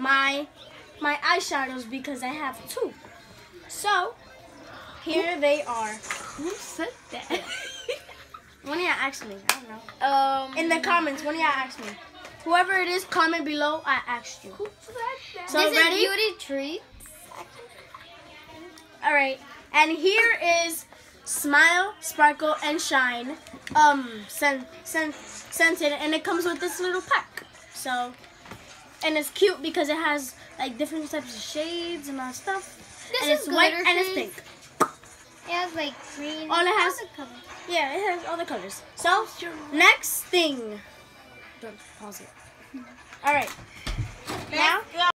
my eyeshadows because I have 2. So here they are. Who said that? One of y'all asked me. I don't know. In the comments, one of y'all asked me. Whoever it is, comment below. I asked you. Who said that? So This ready? is beauty treats. All right. And here is Smile, Sparkle, and Shine. Scented, and it comes with this little pack. So, and it's cute because it has like different types of shades and all that stuff. This and is it's white glitter and it's shades. pink. It has like green. All it has- the colors. Yeah, it has all the colors. So, next thing. Don't pause it. All right. Now.